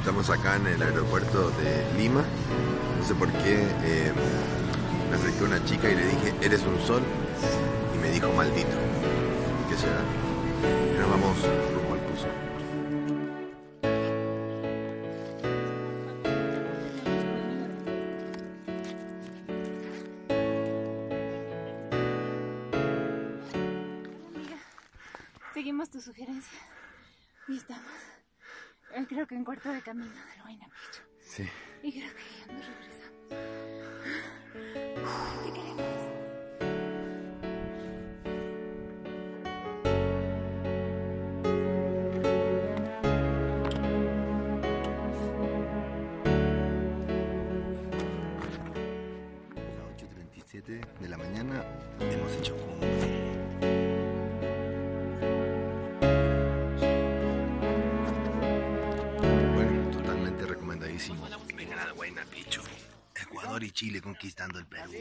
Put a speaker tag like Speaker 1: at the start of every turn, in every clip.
Speaker 1: Estamos acá en el aeropuerto de Lima. No sé por qué me acerqué a una chica y le dije, eres un sol. Y me dijo, maldito. ¿Qué será? Y nos vamos rumbo al Cusco.
Speaker 2: Seguimos tu sugerencia y estamos, creo que en cuarto de camino del Huayna Picchu.
Speaker 1: Sí.
Speaker 2: Y creo que ya nos regresamos. Te queremos.
Speaker 1: A las 8:37 de la mañana hemos hecho cumbre. Vengan al Huayna Picchu. Ecuador y Chile conquistando el Perú.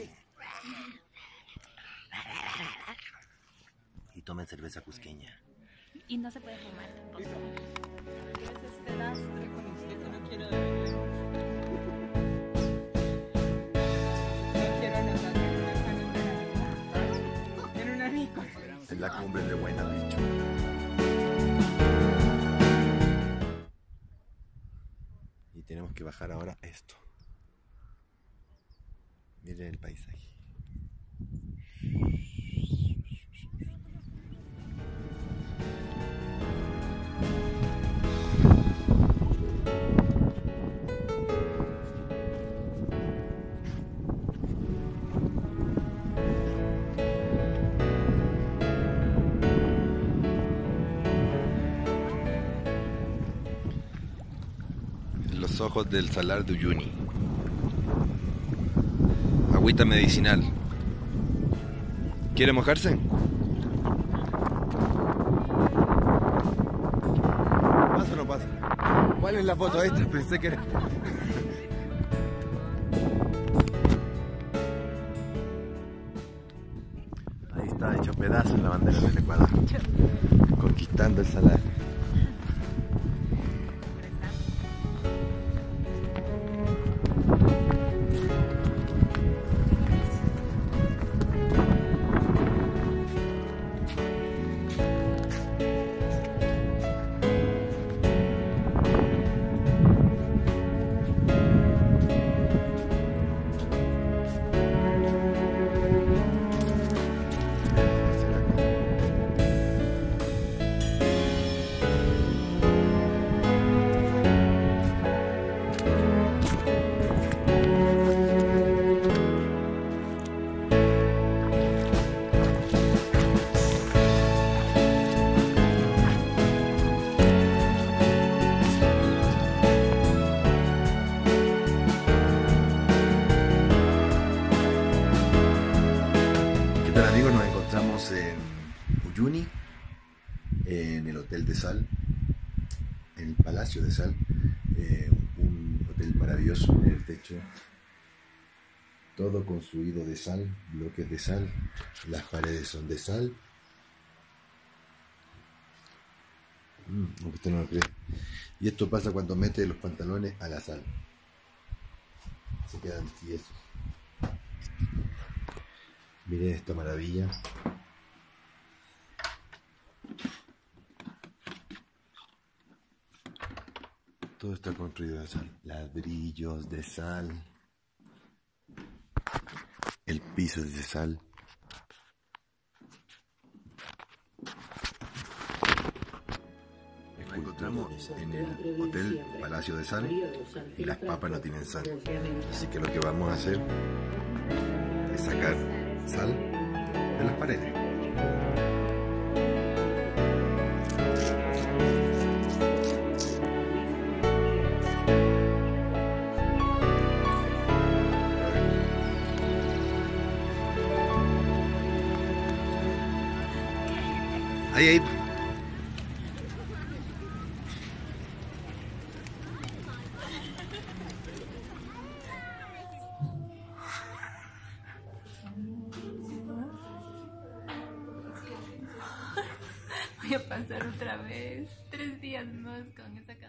Speaker 1: Y tomen cerveza cusqueña.
Speaker 2: Y no se puede fumar tampoco.
Speaker 3: Es este lastre con usted que no quiero anotar en una rico.
Speaker 1: En la cumbre de Huayna Picchu. Y tenemos que bajar ahora esto. Miren el paisaje. Los ojos del Salar de Uyuni. Agüita medicinal. ¿Quiere mojarse? ¿Pasa o no pasa? ¿Cuál es la foto esta? Pensé que era... Ahí está, hecho pedazos la bandera del Ecuador. Conquistando el salar. Amigos, nos encontramos en Uyuni, en el Hotel de Sal, en el Palacio de Sal, un hotel maravilloso en el techo, todo construido de sal, bloques de sal, las paredes son de sal, aunque usted no lo cree, y esto pasa cuando mete los pantalones a la sal, se quedan tiesos. Miren esta maravilla. Todo está construido de sal. Ladrillos de sal. El piso es de sal. Nos encontramos en el Hotel Palacio de Sal y las papas no tienen sal. Así que lo que vamos a hacer es sacar sal de las paredes. Ahí.
Speaker 2: Voy a pasar otra vez 3 días más con esa